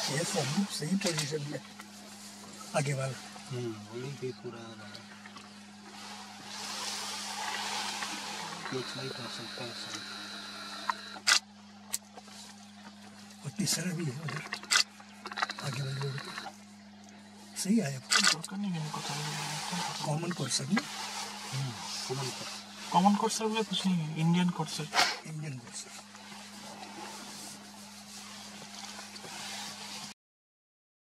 ये सब सही पोजीशन में आगे वाला वही भी पूरा कुछ नहीं कर सकता है। और तीसरा भी है उधर आगे वाले रोड पे सही आया करने के लिए कॉमन कोर्स है कॉमन कोर्स कुछ नहीं है, इंडियन कोर्स इंडियन कोर्स